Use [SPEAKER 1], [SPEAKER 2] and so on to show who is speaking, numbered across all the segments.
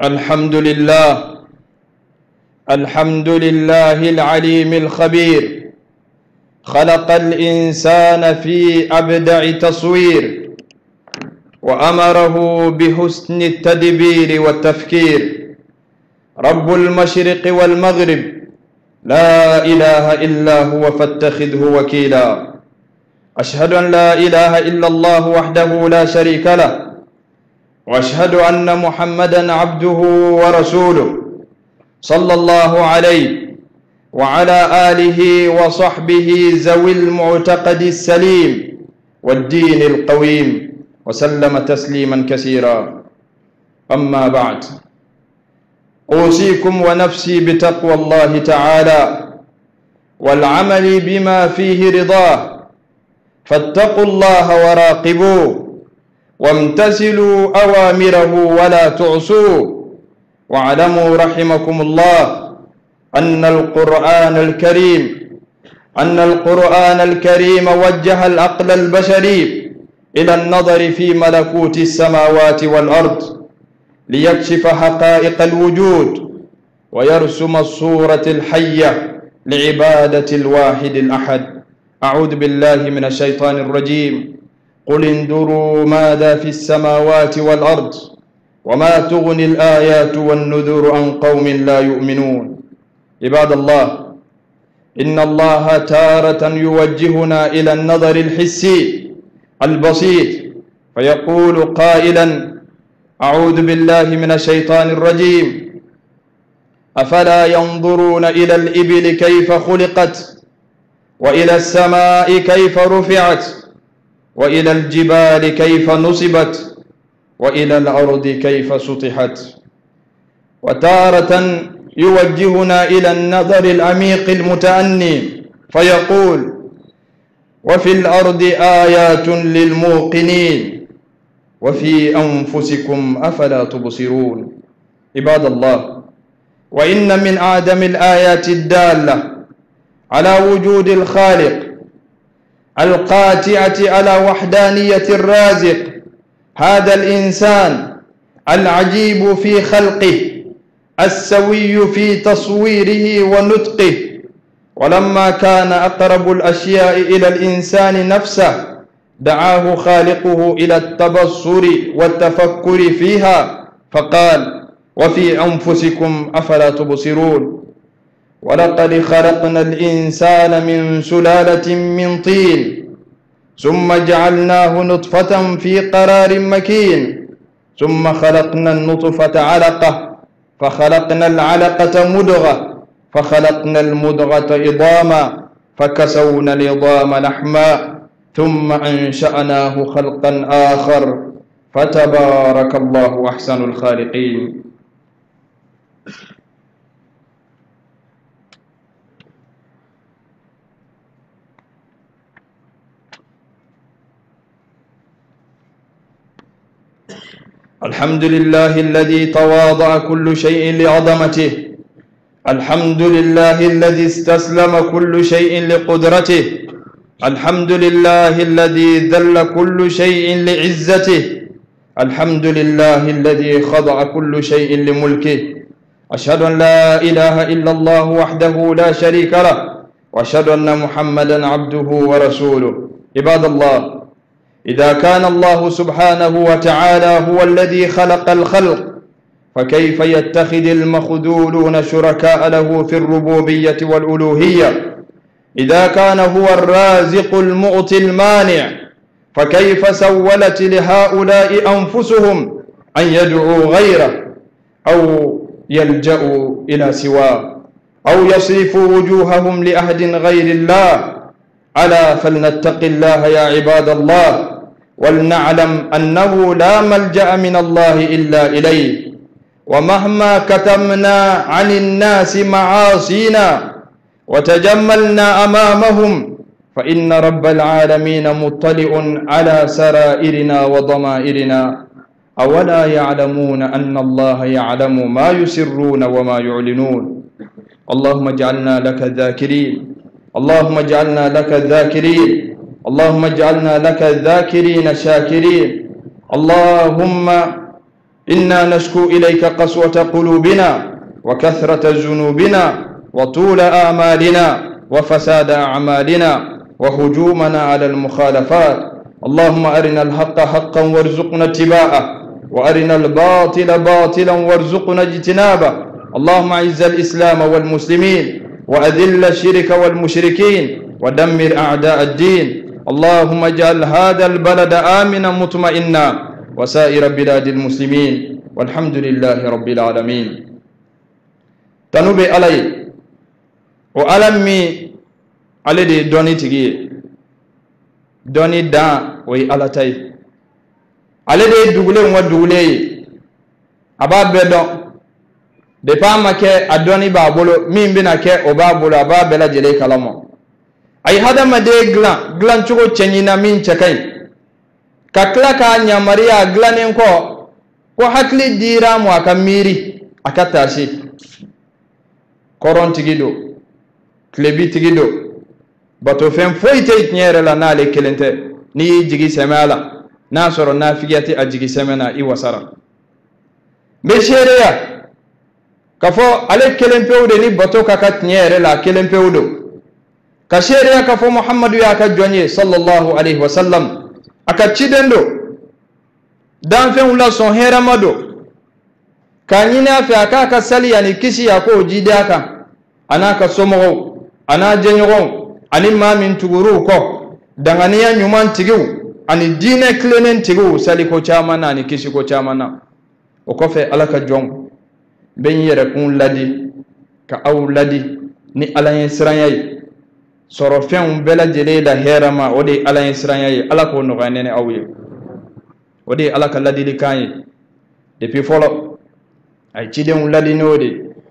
[SPEAKER 1] الحمد لله العليم الخبير، خلق الإنسان في أبدع تصوير، وأمره بحسن التدبير والتفكير. رب المشرق والمغرب، لا إله إلا هو فاتخذه وكيلا. أشهد أن لا إله إلا الله وحده لا شريك له، وأشهد أن محمدا عبده ورسوله، صلى الله عليه وعلى آله وصحبه ذوي المعتقد السليم والدين القويم، وسلم تسليما كثيرا. أما بعد، أوصيكم ونفسي بتقوى الله تعالى والعمل بما فيه رضاه، فاتقوا الله وراقبوه وامتثلوا أوامره ولا تعصوه. واعلموا رحمكم الله أن القرآن الكريم وجه العقل البشري إلى النظر في ملكوت السماوات والأرض، ليكشف حقائق الوجود ويرسم الصورة الحية لعبادة الواحد الأحد. أعوذ بالله من الشيطان الرجيم. قل انظروا ماذا في السماوات والأرض وما تغني الآيات والنذر عن قوم لا يؤمنون. عباد الله، إن الله تارة يوجهنا إلى النظر الحسي البسيط، فيقول قائلا: أعوذ بالله من الشيطان الرجيم. أفلا ينظرون إلى الإبل كيف خلقت، وإلى السماء كيف رفعت، وإلى الجبال كيف نصبت، وإلى الأرض كيف سطحت. وتارة يوجهنا إلى النظر العميق المتأني، فيقول: وفي الأرض آيات للموقنين وفي أنفسكم أفلا تبصرون. عباد الله، وإن من أعظم الآيات الدالة على وجود الخالق القاطعة على وحدانية الرازق هذا الإنسان العجيب في خلقه، السوي في تصويره ونطقه. ولما كان أقرب الأشياء إلى الإنسان نفسه، دعاه خالقه إلى التبصر والتفكر فيها، فقال: وفي أنفسكم أفلا تبصرون. ولقد خلقنا الإنسان من سلالة من طين، ثم جعلناه نطفة في قرار مكين، ثم خلقنا النطفة علقة، فخلقنا العلقة مضغة، فخلقنا المضغة عظاما، فكسونا العظام لحما، ثم أنشأناه خلقا آخر، فتبارك الله أحسن الخالقين. الحمد لله الذي تواضع كل شيء لعظمته، الحمد لله الذي استسلم كل شيء لقدرته، الحمد لله الذي ذل كل شيء لعزته، الحمد لله الذي خضع كل شيء لملكه. أشهد أن لا إله إلا الله وحده لا شريك له، وأشهد أن محمدا عبده ورسوله. عباد الله، إذا كان الله سبحانه وتعالى هو الذي خلق الخلق، فكيف يتخذ المخذولون شركاء له في الربوبية والألوهية؟ إذا كان هو الرازق المعطي المانع، فكيف سولت لهؤلاء أنفسهم أن يدعوا غيره أو يلجأوا إلى سواه أو يصرفوا وجوههم لأحد غير الله؟ ألا فلنتق الله يا عباد الله، ولنعلم أنه لا ملجأ من الله إلا إليه. ومهما كتمنا عن الناس معاصينا وتجملنا أمامهم، فإن رب العالمين مطلع على سرائرنا وضمائرنا. أولا يعلمون أن الله يعلم ما يسرون وما يعلنون. اللهم اجعلنا لك ذاكرين، اللهم اجعلنا لك ذاكرين، اللهم اجعلنا لك ذاكرين شاكرين. اللهم إنا نشكو إليك قسوة قلوبنا وكثرة ذنوبنا وطول آمالنا وفساد أعمالنا وهجومنا على المخالفات. اللهم أرنا الحق حقا وارزقنا اتباعه وأرنا الباطل باطلا وارزقنا اجتنابه. اللهم أعز الإسلام والمسلمين وأذل الشرك والمشركين ودمر أعداء الدين. اللهم اجعل هذا البلد آمنا مطمئنا وسائر بلاد المسلمين والحمد لله رب العالمين. تنوبي علي وألمي علي دي دوني تجي دوني دا وي على تاي علي دي دوغلي ودوغلي أبا بدو de pama ke adoni babolo min bina ke o babolo aba bela jele kalamo ay hada made glan chugo chenyina min chakai kakla ka nyamaria glanen ko hakli dira mu akamiri akatashi koron tigido klebi tigido bato fem foite nyere la nale kelente ni jigi semala nasoro nafiyati ajigi semena iwasara be shereya kafo ale kelempewde ni bato kakat nyere la kelempewdo ka sheria kafo Muhammadu ya ka jonye sallallahu alaihi wasallam aka chidendo dan fe ulla son heramado kanyina fe aka ka sali yani kisi ya ko jidaka anaka somo ana jenyo ani mamin tuguru ko danganiya nyuman tigiu ani dine klenen tigiu sali ko chamana ani kisi ko chamana o ko fe alaka jong ben yere kun ladi ka aw ladi ni alayen siranyay soro fen bela jele da herama odi alayen siranyay ala ko no ganene awye odi ala ka ladi li kany depuis folo ay cidem ladi nodi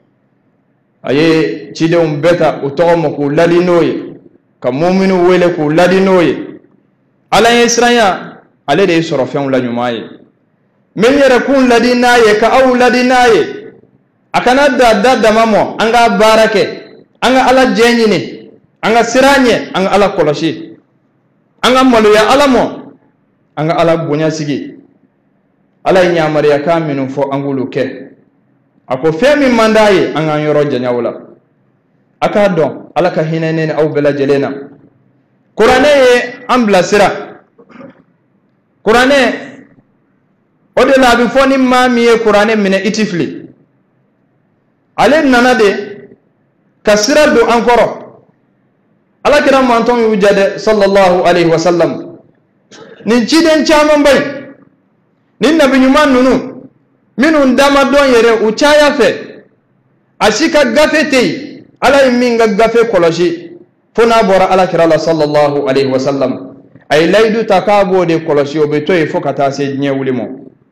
[SPEAKER 1] aye cidem beta o tomo ko ladi noye ka mu'minu wele ko ladi noye alayen siranya ale de soro fen la nyumaye men yere kun ladi naye ka aw ladi naye akana da mamo anga barake anga ala jenyine anga siranye anga ala koloshi anga maluya alamo anga ala bonya sigi ala nyamariya kaminu fo angulu ke ako femi mandaye anga yoro janyawla aka don ala ka hinene aw bela jelena qur'ane ambla sira qur'ane odela bi foni mamiye qur'ane mine itifli ale nana de kasira do ankoro ala kira manton yujade sallallahu alaihi wasallam nin ciden chaman bay nin nabi nyuman nunu minun dama don yere uchaya fe ashika gafete ala minga gafe koloshi fona bora ala kira la sallallahu alaihi wasallam ay laydu takabo de koloshi obetoy fokata se nyewulimo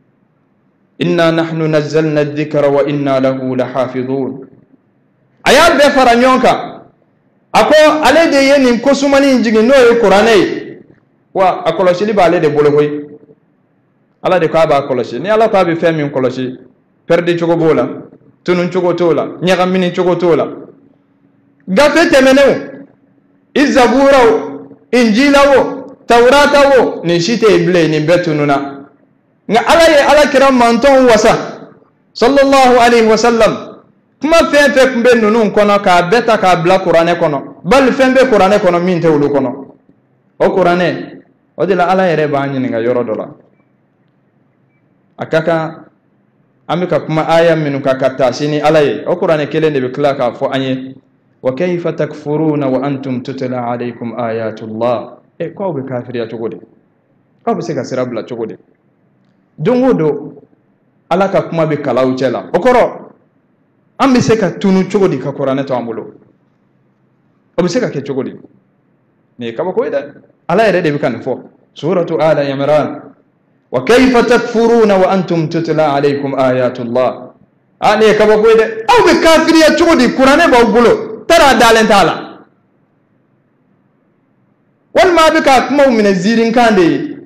[SPEAKER 1] inna nahnu nazzalna adh-dhikra wa inna lahu lahafizun ayal be faranyonka ako ale de yenin kosumani njigi no e qur'ane wa akoloshi li ba ale de bolo koy ala de ka ba akoloshi ni ala ka be femi koloshi perdi chogo bola tunun chogo tola nyaga mini chogo tola gafe temenew izabura injila wo tawrata wo ni shite ible ni betununa nga ala kira manton wasa sallallahu alaihi wasallam kuma fefe kumbe nunun kono ka beta ka bla qur'ane kono bal fembe qur'ane kono min tewlu kono o qur'ane o dila ala yere ba nyi nga yoro dola akaka amika kuma aya minu ka katta sini ala ye o qur'ane kelende be klaka fo anye wa kayfa takfuruna wa antum tutla alaykum ayatullah e ko be kafiriya togode ko be se ka sirabla togode dongodo ala ka kuma be kalaw cela okoro ambe se ka tunu chogodi ka qur'ane to ambulo obe se ka ke chogodi ne kaba ko ida ala yare de bikan fo suratu ala imran wa kayfa takfuruna wa antum tutla alaykum ayatullah ane kaba ko ida aw be kafiriya chogodi qur'ane ba bulo tara dalen tala wal ma be ka kuma min zirin kande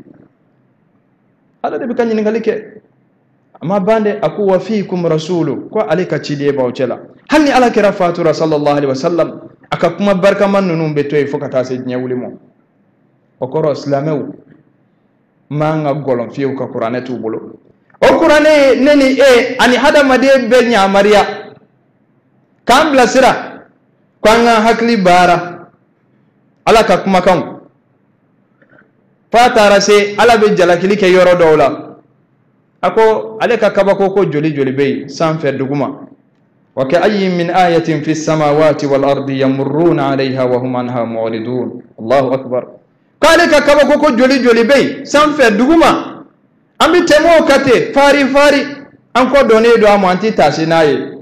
[SPEAKER 1] ala de bikan ni ngalike amma bande aku wa fiikum rasulu ko alika cidiye bawcela halni ala kira fatura sallallahu alaihi wasallam aka kuma barka man nunum be toy fokata se nyawli mo okoro islamew manga golon fiu ka qur'ane tu bolo o kurane neni ani hada made be nyamariya kan blasira kwanga hakli bara ala ka kuma kan fatara se ala be jalakili ke yoro dawla ako ale ka kabako ko joli joli be san fe duguma wa ka ayyin min ayatin fis samawati wal ardi yamurruna alayha wa hum anha mu'ridun Allahu akbar kale ka kabako ko joli joli be san fe duguma ambi temo kate fari an ko done do am anti tasinaye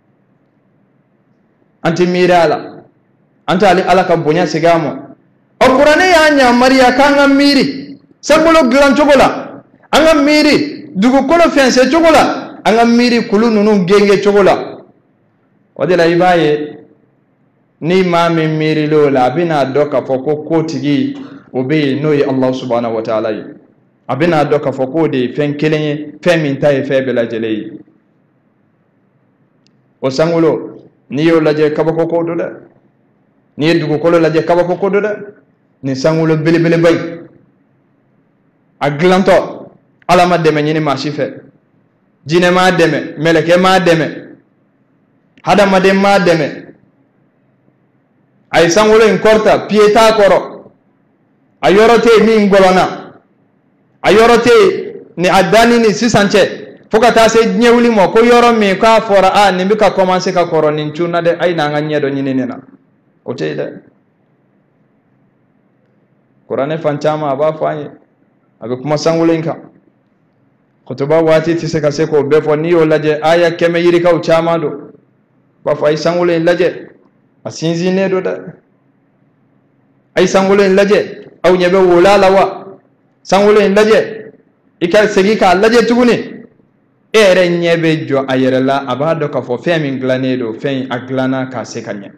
[SPEAKER 1] anti mirala anta ali ala ka bonya sigamo alqur'ane ya nya mariya kanga miri sabolo giran chogola anga miri dugu kolo fense chogola anga miri kulu nunu genge chogola wadela ibaye ni mami miri lola bina doka foko kotigi obe noyi Allah subhanahu wa ta'ala abina doka foko de fen kelenye fen mintaye fe bela jeleyi o sangulo ni yo laje kabako ko do da ni dugu kolo laje kabako ko do da ni sangulo bele bay aglanto ala ma deme nyini ma shife jine ma deme meleke ma deme hada ma dem ma deme ay sangulo in korta pieta koro ayorote mi ngolona ayorote ni adani ni sisanche foka ta se nyewli mo ko yoro mi ka fora ni bika commencer ka koro nin tuna de ay na nga nyedo nyini nena o teyde Qur'ane fanchama aba fanye abe kuma sangulenka kutuba wati tiseka seko befo niyo laje aya keme yiri ka uchama do ba fa ay sangulen laje asinzi ne do da ay sangulen laje aw nyebe wolala wa sangulen laje ika segika laje tuguni ere nyebe jo ayerela abado ka fo femi glanedo fen aglana ka sekanya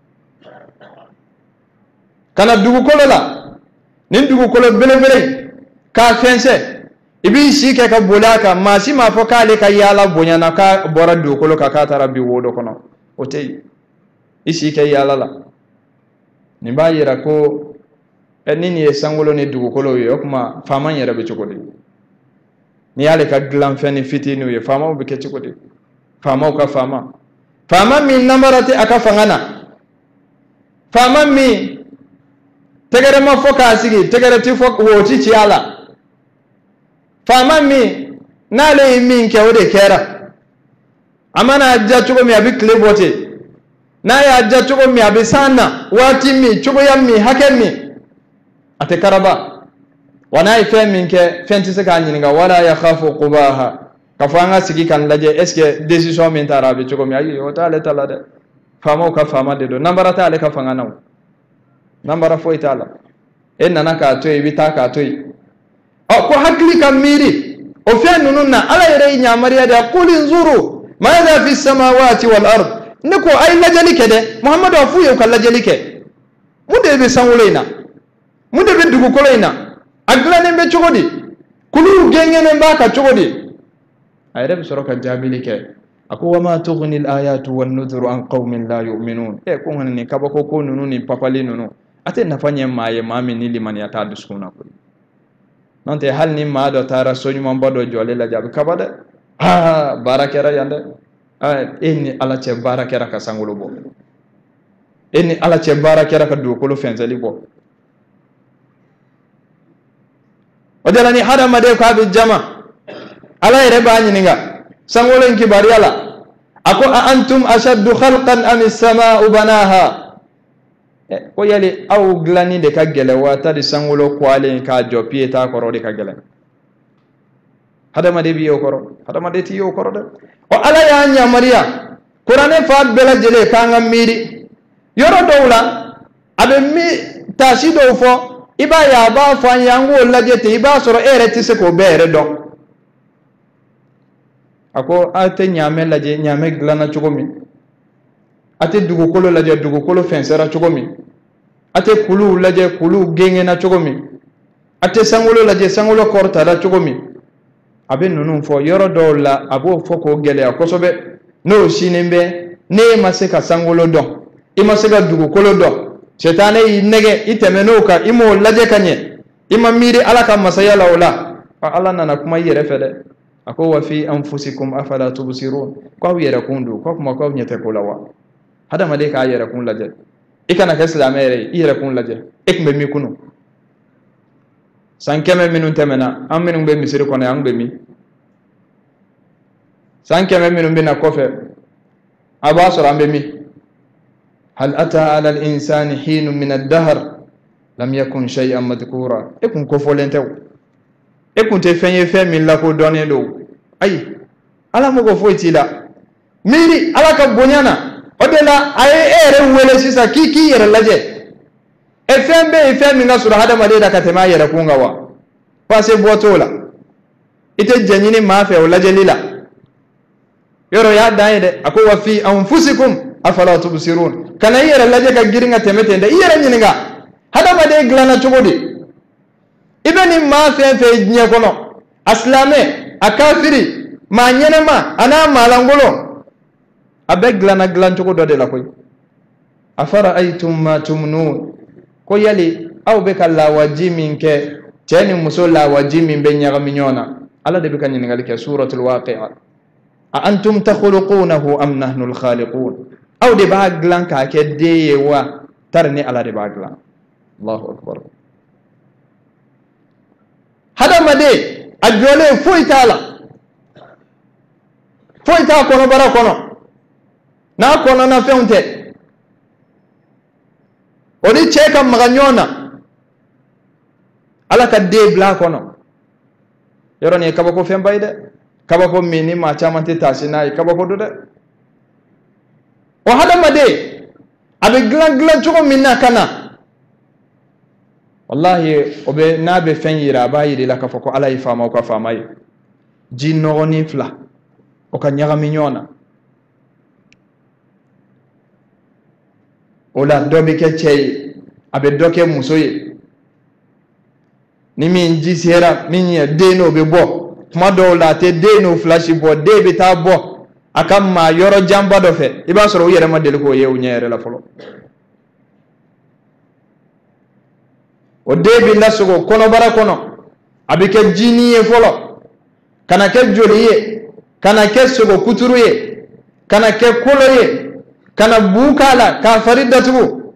[SPEAKER 1] kana dugu kolola nin dugu kolo bele ka fense ibi shike ka bulaka masi ma fo kale ka yala bonyana ka bora dugu kolo ka tara bi wodo kono otey isi ke yala la ni bayira ko nini e sangolo ni dugu kolo yo kuma fama yera be chokodi ni yale ka glam feni fitini yo fama be ke chokodi fama ka fama min namarate aka fangana fama mi tegere ma foka sigi tegere ti fok woti ci ala fama mi nale min ke wode kera amana ajja chugo mi abi klebote na ya ajja chugo mi abi sana wati mi chugo ya mi hakem mi ate karaba wana ife min ke fenti se kan nyinga wala ya khafu qubaha kafanga sigi kan laje eske decision min tarabe chugo mi ayi o tale tala de fama ka fama de do nambara tale ka fanga naw nambara fo itala nana ka toy bita ka toy ko hakli kam miri o fe nununna ala yere nyamariya da qul inzuru madha fi samawati wal ard niko ay lajalike de muhammadu afu yo kala lajalike mude be sanwuleina mude be dugu koloina aglane be chogodi kulu gengene mbaka chogodi ay rebe soroka jabilike ako wama tughni al ayatu wan nudhuru an qaumin la yu'minun ko ngani kabako ko nununi papali nunu ate nafanya maye mami nili mani ata duskuna ko nante hal ni ma do tara soñu mon bodo jole la jabe kabade barakera yande eni ala ce barakera ka sangulo bo eni ala ce barakera ka du ko lo fenzali bo ojalani hada made ko abi jama ala ere ba nyininga sangulo en kibari ala ako antum ashaddu khalqan am as-samaa'u banaha ko yali aw glani de ka gele wata di sangulo kwale ka jopie ta koro de ka gele hada made biyo koro hada made ti yo koro de o ala ya nya maria qur'ane fa bela jele ka ngamiri yoro dowla abe mi tashi do fo iba ya ba fa yango laje te iba soro ere ti se ko bere do ako ate nyame laje nyame glana chugomi ate dugu kolo laje dugu kolo fensera chogomi ate kulu laje kulu gengena chogomi ate sangulo laje sangulo korta la chogomi abe nunun fo yoro dola abo foko gele akosobe no shinembe ne maseka sangulo do imaseka dugu kolo do shetane inege itemenoka imo laje kanye ima miri alaka masaya laula ala nana kuma yere fede ako wa fi anfusikum afala tubsirun ko yera kundu ko kuma ko nyete ko lawa hada made ka yera kun laje ikana ka islamere yera kun laje ekme mi kunu sankeme minun temena am minun be misiri kono am be mi sankeme minun be na kofe aba sura am be mi hal ata ala al insani hin min ad-dahr lam yakun shay'an madhkura ekun ko folente ekun te fenye fe min la ko donné do ay ala mo ko foyti la miri ala ka bonyana odela ay ere wele sisa kiki yere laje efe min na sura hada made da katema yere kunga wa passé botola ite janyini mafe o laje lila yoro ya dayede ako wa fi anfusikum afala tubsirun kana yere laje ka giringa temete nda yere nyininga hada made glana chogodi ibeni mafe fe nye kono aslame akafiri ma nyenema ana malangolo abe glana glan chogodo de la koy afara aytum ma tumnun ko yali aw be kala wajimin ke tani musola wajimin be nyaga minyona ala de be kan ngali ke suratul waqi'a a antum takhluqunahu am nahnu al khaliqun aw de ba glan ka ke de wa tarni ala de ba glan Allahu akbar hada made ajole foitala foita kono bara kono na kono na feunte oni cheka maganyona ala ka de bla kono yoro ne kabako fembayde kabako mini ma chamante tasina kabako do de o hada made abe glan choko minna kana wallahi obe nabe fenyira bayiri la ka foko ala ifama o ka famay jinno ni fla o ka nyaga minyona ola dobi ke chey abe doke musoye ni min jisera minye deno be bo kuma do la te deno flash bo de be ta bo akam ma yoro jamba do fe iba soro yere ma del ko yew nyere la folo o debi lasugo kono bara kono abike jiniye folo kana ke joliye kana ke sugo kuturuye kana ke koloye kana bukala ka farida tubu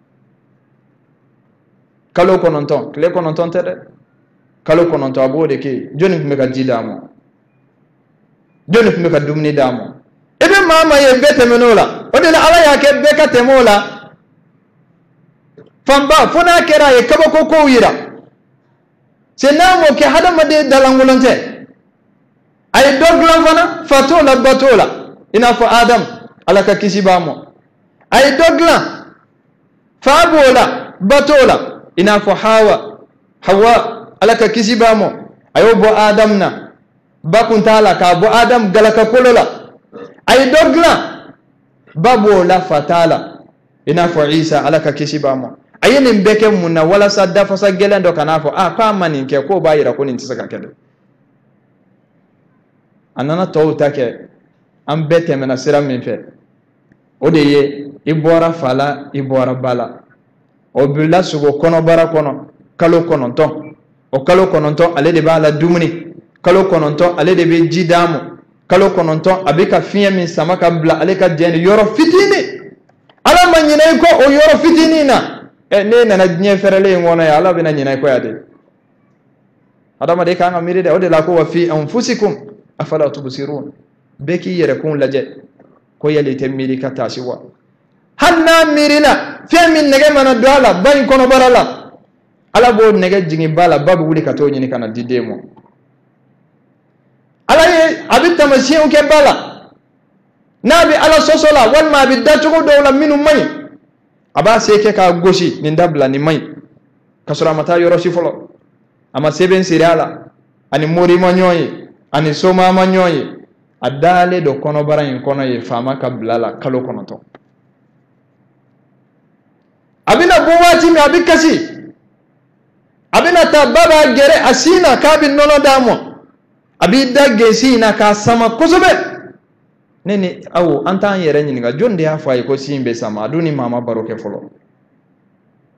[SPEAKER 1] kalo kononton kle kononton tede kalo kononton abode ke joni me ka jidamo joni me ka dumni damo ebe mama ye bete menola o de la ala ya ke beka temola famba fona kera ye kabako ko yira senamo ke hada made dalangulonte ay doglan fana fatola batola ina fa adam alaka kisibamo ay doglan fabola batola ina fa hawa alaka kisibamo ayo bo adam na bakuntala ka bo adam galaka kolola ay doglan babola fatala ina fa isa alaka kisibamo ayene mbeke munna wala sadda fasa gelendo kanafo kwa mani nke ko bayira ko ninti saka kede anana to take am bete mena sira min fe odeye ibora fala ibora bala o billa sugo kono bara kono kalo kono to o kalo kono to ale de bala dumuni kalo kono to ale de be jidamo kalo kono to abika fiya min samaka bla ale ka jeni yoro fitini ala manyine ko o yoro fitini na ne nana nye ferele ngono ya ala bina nyina ko yade adama de kanga miri de o de la ko wa fi anfusikum afala tubsirun beki yere kun laje ko yele te miri kata siwa hanna mirina fi min nege mana dala bayin kono barala ala bo nege jingi bala babu wuli kato nyini kana didemo ala ye abita masiu ke bala nabi ala sosola wal ma bi datugo dawla minu may aba seke ka goshi nin dabla ni mai kasura mata yoro si folo ama seben sirala ani mori manyoyi ani soma manyoyi adale do kono baran kono ye fama ka blala kalo kono to abina buwati mi abikasi abina tababa gere asina kabin nono damo abida gesina ka sama kosobe nene awo anta yere nyinga jonde ya fay ko simbe sama duni mama baroke folo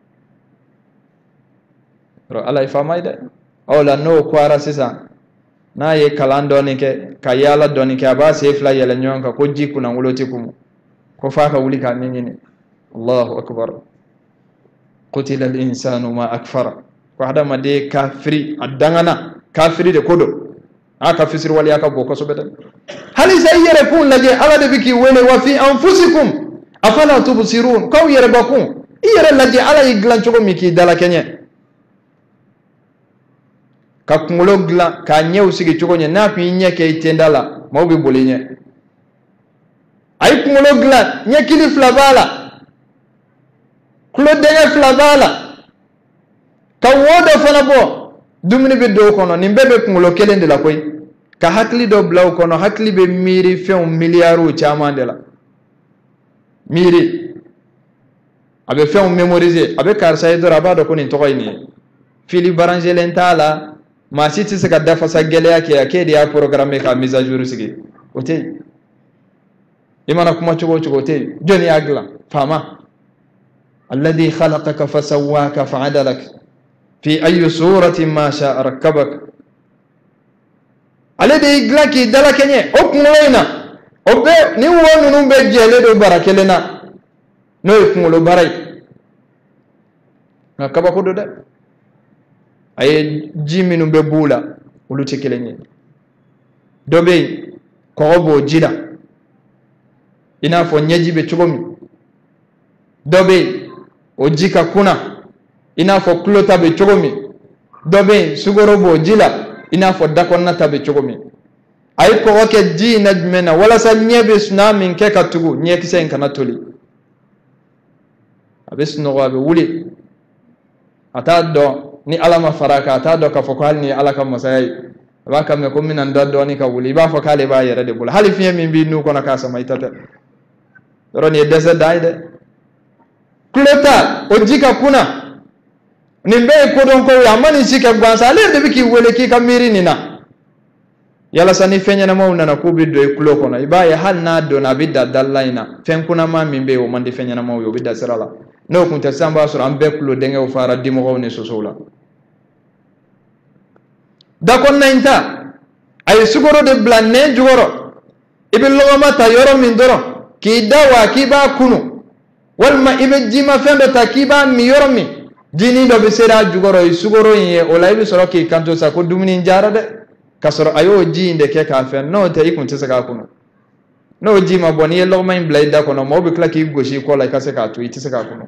[SPEAKER 1] ro ala ifa mayde awla no kwara sisa na ye kalan doni ke ka yala doni ke aba se fla yela nyonka ko jiku na nguloti kum ko fa ka wuli ka nyini Allahu akbar qutila al insanu ma akfara ko hada ma de kafiri adangana kafiri de kodo aka fisir wali aka boko so beta hali sai yere kun laje ala de biki wele wa fi anfusikum afala tubsirun ko yere bakun yere laje ala iglan chogo miki dala kenye ka kungulo glan ka nyew sigi chogo nye na fi nye ke itendala mawbi bolinye ay kungulo glan nye kili flabala kulo denye flabala ka wodo fana bo dumuni be do kono ni bebe kungulo kelende la koy ka hakli do blaw kono hakli be miri few miliaru chamande la miri abe few mémoriser abe karsa e dora ba do ko ni tokoy ni fili baranger lentala ma siti se ka dafa sa gele yake akedi ya programme ka mise à jour sigi ote imana kuma chugo chugo te joni agla fama alladhi khalaqaka fasawwaka fa'adalak fi ayi suratin ma sha'a rakkabak ale de igla ki dala kenye o kunloina o be ni wonu nu be jele do barakelena no e kunlo baray na kaba ko do de ay jiminu be bula uluti kelenye dobe ko bo jida ina fo nyeji be chugomi dobe o jika kuna ina fo klota be chogomi dobe sugoro bo jila ina fo dakonna tabe chogomi ay ko wake ji najmena wala sa nyebe tsunami ke katugu nyeki sen kana toli abes no wabe wuli ata do ni alama faraka ata do ka fo ko halni alaka masay ba kam me ko minan do ni ka wuli ba fo kale ba yere de bul hali fiye min bi nu ko na ka sama itata roni desa daide klota o jika kuna nimbe ko don ko yamani sika gwansa ale de biki wele ki kamiri nina yala sani fenya na mauna na kubi do e kloko na ibaya hal na do na bidda dallaina fen kuna ma mimbe o mandi fenya na mawo bidda sirala no kunta samba so ambe klo denge o fara dimo ko ne sosola da kon nainta ay sugoro de blanne jugoro ibil logama ta yoro min doro ki dawa ki ba kunu walma ibe jima fendo ta ki ba mi yoro mi jini do be sera jugoro sugoro ye o laybi soro ki kanto sa ko dumini jara de kasoro ayo jinde ke ka fen no te ikun te saka kuno no jima boni ye logma in blayda kono mo be klaki goshi ko lay ka saka to iti saka kuno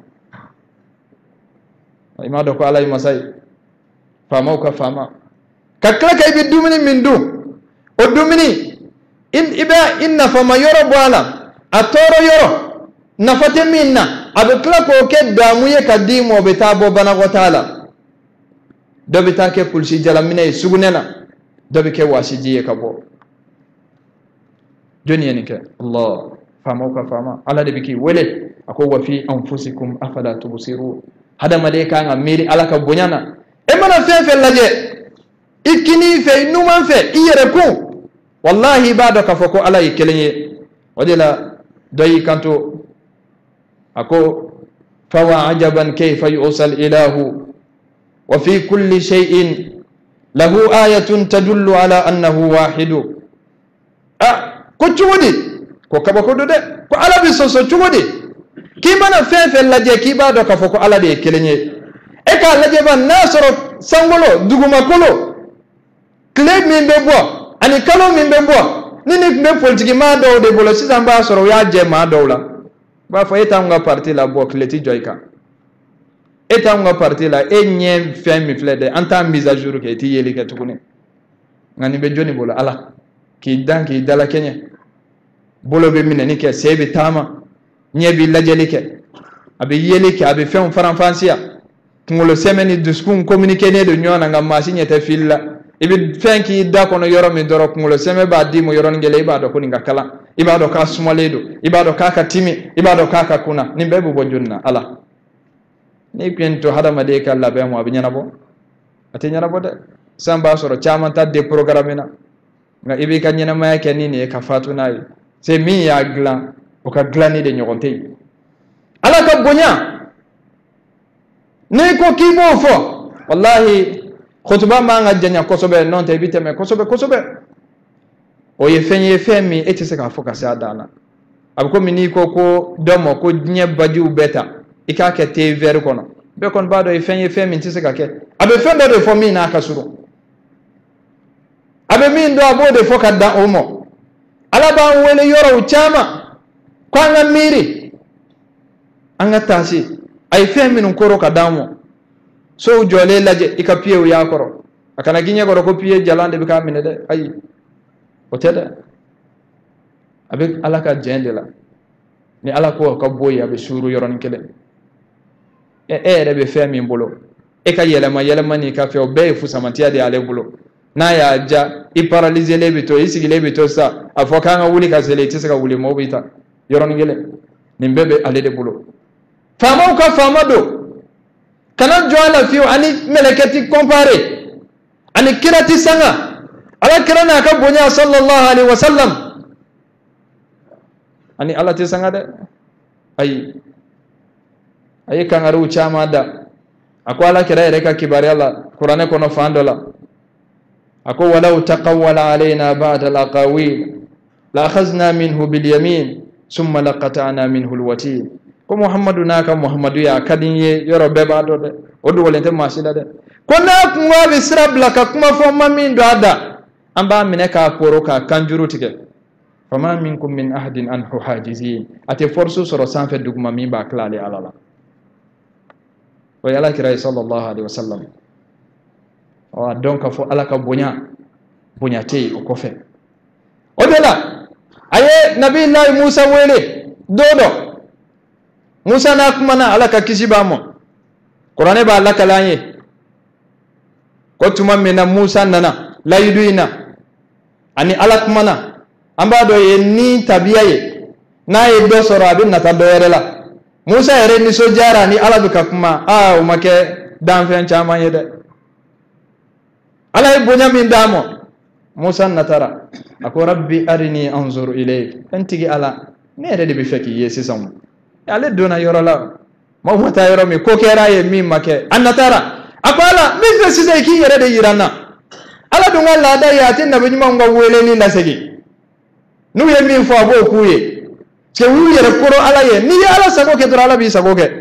[SPEAKER 1] ay ma do ko alay masay fama ka fama ka klaka ibe dumini min du o dumini in iba inna fama yoro bwala atoro yoro nafate minna abe klako ke damuye kadimo be tabo bana wataala dobe take pulsi jalamina e sugunena dobe ke wasijiye kabo joni yenike Allah fama ka fama ala de biki wele ako wa fi anfusikum afala tubsirun hada malaika ngamiri ala ka bonyana e mana fefe laje ikini fe numan fe iyere ku wallahi bado ka foko ala ikelenye wadila doyi kanto ako fawa ajaban kayfa yusal ilahu wa fi kulli shay'in lahu ayatun tadullu ala annahu wahidu ko chudi ko kaba ko de ko ala bi so chudi ki bana fefe laje ki bado ka foko ala de kelenye e ka laje ban nasoro sangolo duguma kolo kleb min be bo ani kalo min be bo nini be politiki ma do de bolo sizamba soro ya je ma dowla ba fa eta nga parti la bo kleti joyka eta nga parti la enye femi flede anta mise à jour ke ti yeli ke tukune ngani be joni bolo ala ki danki dala kenye bolo be minani ke sebe tama nyebi lajeli ke abe yeli ke abe fem faranfansia ngolo semeni discours communiquer ne de nyona nga machine te filla ibi fenki da kono yoro mi doro ngolo seme ba di mo yoro ngele iba do ko ni ngakala iba do ka sumaledo iba do ka timi iba do ka kuna ni bebu bo junna ala ni kwento hada made ka Allah be mo abinyana bo ate nyana bo de samba soro chama ta de programme na nga ibi ka nyana ma ke ni ne ka fatuna yi se mi ya glan o ka glani de nyogonte ala ka bonya ne ko kibo fo wallahi khutba ma nga janya kosobe non te biteme kosobe o ye femi etise ka foka sa dana abko mini ko domo ko nye badiu beta ika ke te ver kono be kon bado e femi tise ka ke abe fendo de fomi na kasuro abe min do abode foka da omo ala ba wele yoro chama kwa nga miri anga tasi ay femi nun koro ka damo so jole laje ika piye ya koro akana ginye koro ko piye jalande be ka minede ay o teda abe ala ka jendela ni ala ko ka boye abe suru yoron kele rebe femi mbolo e ka yelema ni ka fe o be fu samantia de ale bolo na ya ja i paralyser le bito i sigi le bito sa afoka nga wuli ka sele tisa ka wuli mo bita yoron gele ni mbebe ale de bolo fama ka famado kana joala fiu ani melekati compare ani kirati sanga ala kirana ka bonya sallallahu alaihi wasallam ani ala ti sanga de ay kangaru chama da akwala kira reka kibari Allah qur'ane kono fandola ako walau taqawwala alaina ba'da alaqawil la akhadna minhu bil yamin thumma laqata'na minhu al watin ko muhammadu naka muhammadu ya kadinye yoro beba do de odu wolente masila de konna kuma bi sirabla ka kuma fo mamin do ada amba mineka poro ka kanjuru tike fama minkum min ahadin anhu hajizin ate forsu soro sanfe duguma min ba klale alala wa yala kira sallallahu alaihi wasallam wa donc fo alaka bonya tey o kofe odela aye nabi allah musa wele dodo musa na kuma na alaka kisiba mo qur'ane ba alaka lanye ko tuma mena musa nana layduina ani alaka mana amba do ye ni tabiya ye na ye do soro abin na tadoyere la musa yere ni sojara ni ala bika kuma o make dan fen chama ye de ala ibonya min damo musa natara ako rabbi arini anzur ilayk antigi ala ne de bi feki yesi sam ale dona yoro la mo mata yoro mi ko kera ye mi make annatara akwala mi fe sise ki yere de yirana ala dunga la da ya tin na bi mo ngo wele ni la segi nu ye min fo abo kuye ce wu yere koro ala ye ni ala sago ke to ala bi sago ke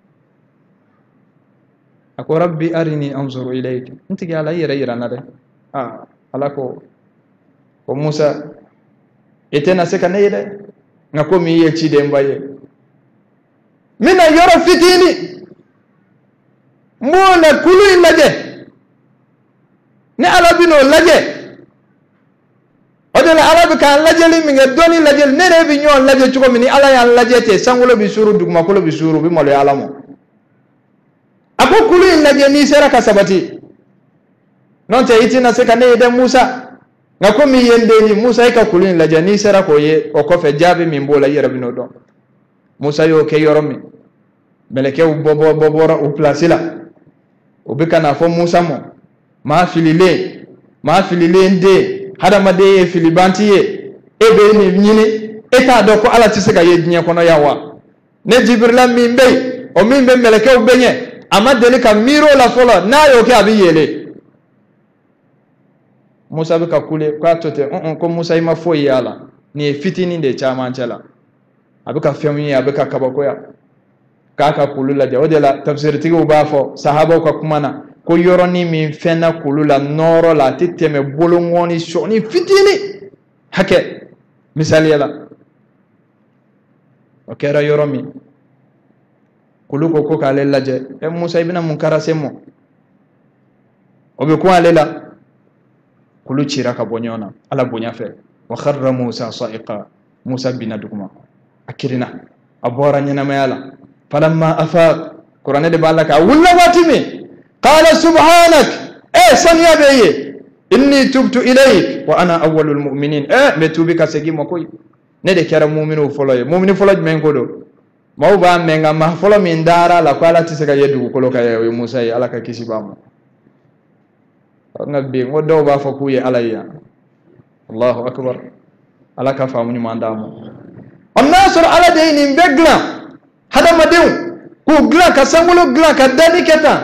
[SPEAKER 1] ako rabbi arini anzur ilayk intigi ala yere yirana de ala ko Musa etena seka ne de ngako mi ye ci de mbaye mina yoro fitini mona kulu laje ne ala bino laje odela ala bi kan laje li mi ngedoni laje ne re bi nyon laje chuko mini ala ya laje te sangulo bi suru duguma ko bi suru bi molo ala mo ako kulu laje ni sera ka sabati non te itina seka ne de Musa ngako mi yende ni Musa ika kulu laje ni sera ko ye o ko fe jabe mi mbola yere bino do Musa yo ke yoromi meleke u bobora u placila u bikana fo Musa mo ma filile nde hada ma de filibanti ye ebe ni nyini eta do ko ala tisega ye nyen kono yawa ne Jibril mi mbey o mi mbe meleke u benye amadeli ka miro la fola na yo ke abi yele Musa bika kule kwa tote ko Musa ima fo yala ni fitini de chama nchala abika femi abika kabako ya kaka kulula ja odela tafsir tigi ubafo sahaba ko kumana ko yoroni min fenna kulula noro la titeme bolongoni shoni fitini hake misali yala okera yoromi kuluko ko kale laje Musa ibn Munkara semo obe ko alela kulu chira ka bonyona ala bonya fe wa kharra Musa sa'iqa Musa binadukuma akirina abora nyana mayala falamma afaq qur'ane de balaka wulla watimi qala subhanak sanya beye inni tubtu ilayk wa ana awwalul mu'minin metubika segi mokoy ne de kera mu'minu foloye mu'minu foloje men ko do mawba menga ma folo min dara la kwala tisaka yedu ko loka ye Musa ye alaka kisibamo ngabbe ngodo ba fa kuye alayya Allahu akbar alaka fa munyu mandamo annasur ala deyni begla hada madew ku gla ka sangulo gla ka dani keta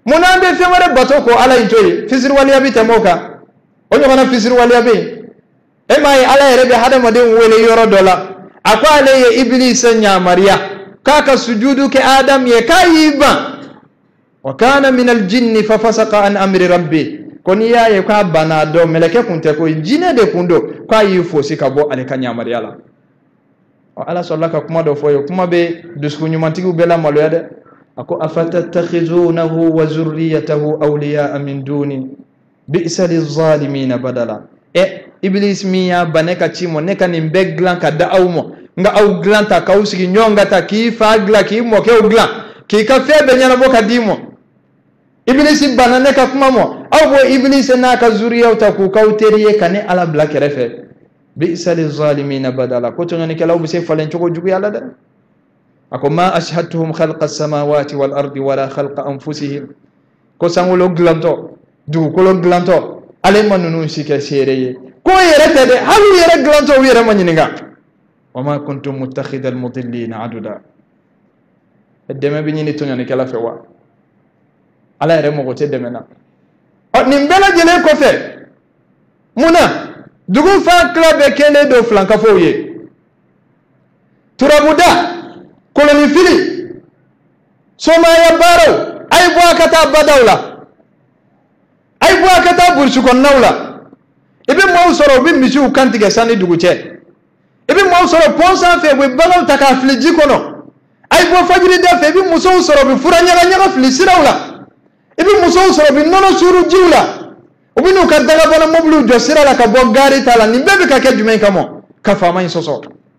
[SPEAKER 1] muna be fe wara bato ko ala intoyi fisir waliya bi tamoka o nyona fisir waliya bi e mai ala yere be hada madin wele yoro dola akwa ale ye iblis nya mariya kaka sujudu ke adam ye kayiba wa kana min aljinni fa fasaqa an amri rabbi koni ya ye kwa bana do meleke kunte ko jine de kundo kwa yi fosi ka bo ale kanya mariya la ala sallaka kuma do foyo kuma be dusku nyumantigu bela maloya de ako afatattakhizunahu wa zurriyatahu awliya min duni bi'sa lizzalimin badala iblis miya baneka chimo neka ni mbeglan ka daawmo nga aw glanta ka usigi nyonga ta ki fagla ki mo ke ugla ki ka febe nyana boka dimo iblis banane ka kuma mo aw bo iblis na ka zuriya ta ku kauteriye kane ala black refe bi'sa lizzalimin badala ko to nyani kala ubse falen chogo jugu yalla da ako ma ashhadtuhum khalqa as-samawati wal ardi wala khalqa anfusihim ko sangulo glanto du ko lo glanto ale manunu sike sereye ko yere tede halu yere glanto yere manyininga wama kuntum muttakhidal mudillina aduda edeme bi nyini to nyani kala fewa ala yere mo ko te demena o nimbela jele ko fe muna dugu fa club kele do flanka foye turabuda koloni fili soma ya baro ay bo akata badawla ay bo akata bursu kon nawla ibe mo soro bi misiu kantige sani dugu che ibe mo soro ponsa fe we balaw taka fliji kono ay bo fajiri da fe bi muso soro bi furanya nyanga fili sirawla ibe muso soro bi nono suru jiwla ubinu ka daga bana moblu jo sirala ka bo gari tala ni bebe ka ke jumen kamo ka fama in soso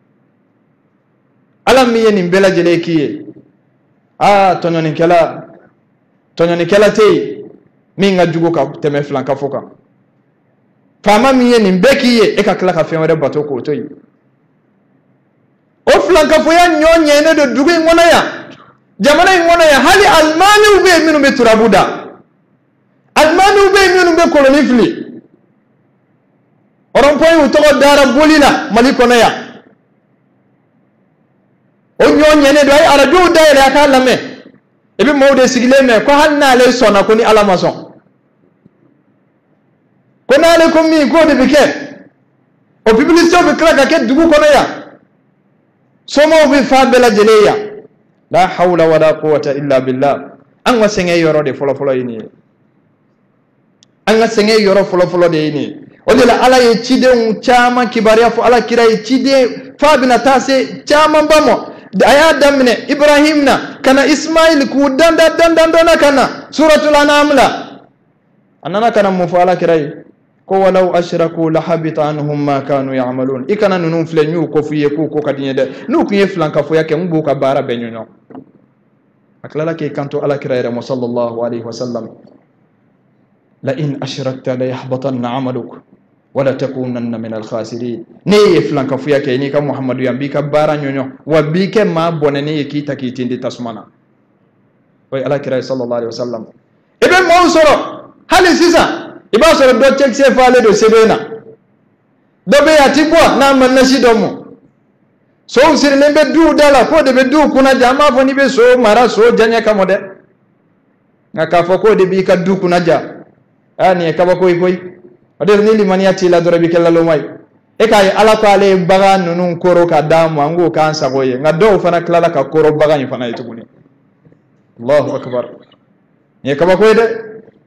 [SPEAKER 1] alam mi yeni bela jele kiye tonyo ni kala te mi nga jugo ka teme flanka foka fama mi yeni bekiye e ka kala ka fenwere bato ko toyi o flanka fo ya nyonye ne do dugu ngona ya jamana ngona ya hali almani ube minu be turabuda almani ube minu be koloni fili oron poyi utogo dara bolila maliko na ya o nyonye ne do ay arajo daire aka lame ebi mawde sigile me ko hanna le sona ko ni alamason ko na le ko mi ko de bike o publicité be kala ka dugu ko ya somo bi fa bela jeleya la hawla wala quwwata illa billah an wa senge yoro de folo yini an ga senge yoro folo de yini o de la ala ye cide un chama kibariya fo ala kira ye cide fa bina tase chama bamo aya damne ibrahimna kana ismail ku danda dona kana suratul an'am la anana kana mufala kirai ko walau ashraku la habita anhum ma kanu ya'malun ikana nunun flenyu ko fuye ko kadinye de nu ku ye flanka fo yake mbu ka bara benyonyo aklala ke kanto ala kirai ra sallallahu alaihi wasallam la in ashrakta la yahbatanna 'amaluk wala takunanna min al-khasirin ne ye flanka fu yake ni ka muhammadu yambi ka bara nyonyo wa bike ma bonene ye kita kitindi tasmana way ala kira sallallahu alaihi wasallam ibe mo soro hali sisa iba soro do check se fale do sebena do be atibwa na man nasido mo so usir lembe du dala ko de be du kuna jama fo ni be so mara so janya kamode ngaka fo ko de bi ka du kuna ja ani ka ba koy ade ni limani ati la dorobi kala lo mai e kay ala ko ale baga nunun koro ka damu ango kan sagoye ngado fana klala ka koro baga ni fana ituguni Allahu akbar ye kaba ko de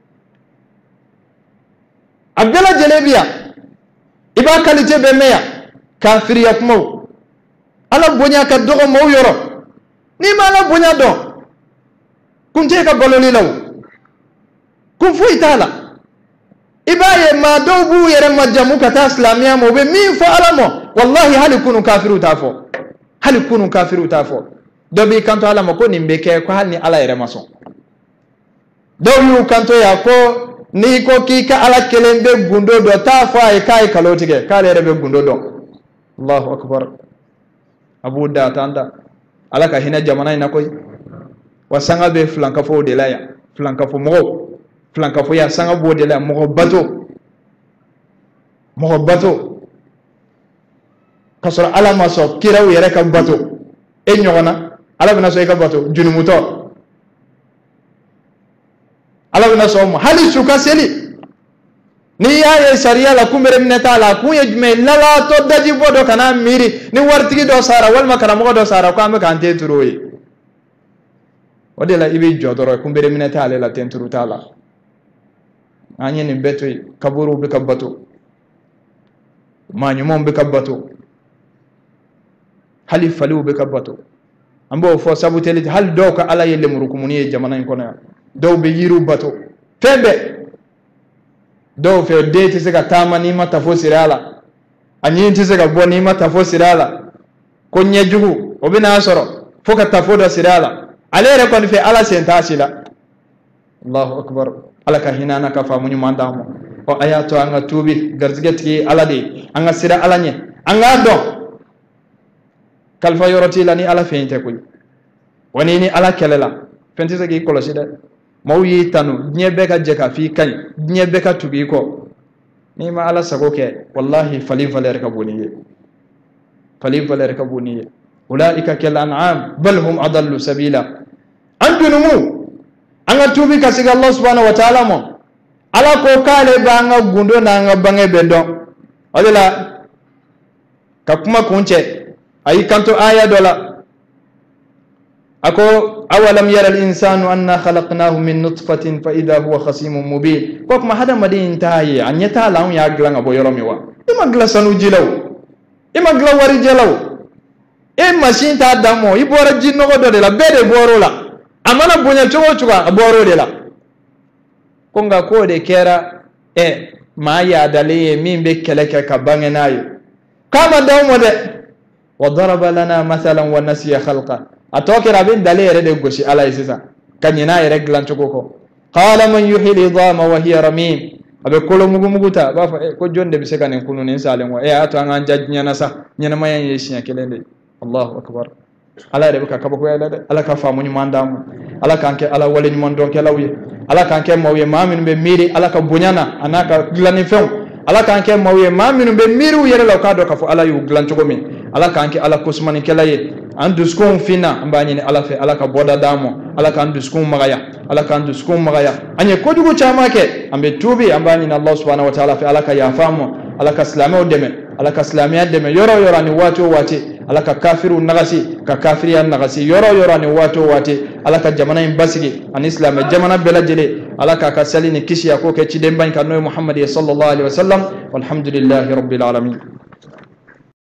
[SPEAKER 1] abdala jelebiya iba kalite be meya kafiri yakmo ala bonya ka dogo mo yoro ni mala bonya do kunje ka bololi law kun fu itala ibaye ma dobu yere majamu kata islamia mo be min fa alamo wallahi hal kunu kafiru tafo dobi kanto alamo ko nimbeke ko hal ni ala yere mason dobu kanto ya ko ni ko kika ala kelembe gundo do tafa e kai kalotige kale yere be gundo do Allahu akbar abu da tanda ala ka hina jamana ina koy wasanga be flanka fo de laya flanka fo mo flanka fo ya sanga bode la mo bato kasoro ala maso kiraw yere ka bato e nyogona ala bina so e ka bato junumuto ala bina somo hali suka seli ni ya sharia la kumere minata la kunye jume lala to daji bodo kana miri ni wartigi do sara wal makana mo do sara ko ambe kan tenturoyi ode la ibe jodoro kumere minata la tenturu tala anye ni beto kaburu be kabato manyumon be kabato hali falu be kabato ambo fo sabuteli hal do ka ala yelle murukumuni jamana ko na do be yiru bato fembe do fe de ti se ka tamani mata fo sirala anyi ti se ka boni mata fo sirala ko nyejugu obina soro fo ka tafoda sirala alere kon fe ala senta sila Allahu akbar ala ka hinana ka famu nyumandamo o ayato anga tubi garzigeti ala de anga sira ala nye anga do kalfa yoroti lani ala feinte ko woni ni ala kelela fenti se gi kolosi de mawyi tanu nyebe ka jeka fi kan nyebe ka tubi ko ni ma ala sago ke wallahi fali valer ka boniye fali valer ka boniye ulaika kal an'am bal hum adallu sabila andunumu anga tubi ka siga Allah subhanahu wa ta'ala mo ala ko kale banga gundo na nga bange bendo adela ka kuma kunche ay kanto aya dola ako awalam yara al-insanu anna khalaqnahu min nutfatin fa idha huwa khasimun mubin ko kuma hada madin tayi anyata laun ya glanga boyoro miwa ima glasanu jilaw ima glawari jelaw e machine ta damo ibora jinno go do de la bede boro la amana bunya chogo chuga boro de la konga ko de kera ma ya dale min be keleke ka bangenayo kama dawo de وضرب لنا مثلا ونسي خلقه اتوكر ابن دليل رد غشي على اساسا كنينا يرغلان تشوكو قال من يحيي العظام وهي رميم abe kolo muguta ba ko jonde be sekane kunu nin salen wa ato an jajnya nasa nyana mayan yeshiya kelende Allahu akbar ala de ka kabo ko ala de ala ka famu ni mandamu ala kanke ala wale ni mondon ke lawye ala kanke mawye mamin be miri ala ka bunyana anaka glani fem ala kanke mawye mamin be miru yere law ka do ka fo ala yu glan to gomin ala kanke ala kusmani kelaye anduskun fina ambani ni ala fe ala ka boda damo ala ka anduskun magaya ala ka anduskun magaya anye kodugo chamake ambe tubi ambani ni Allah subhanahu wa ta'ala fe ala ka yafamu ala ka islamo deme ala ka islamiya deme yoro yoro ni wato wate ala ka kafiru nagasi ka kafiriya nagasi yoro yoro ni wato wate ala ka jamana in basigi an islam jamana belajele ala ka sali ni kishi ko ke cidemban ka no Muhammad sallallahu alaihi wasallam walhamdulillahi rabbil alamin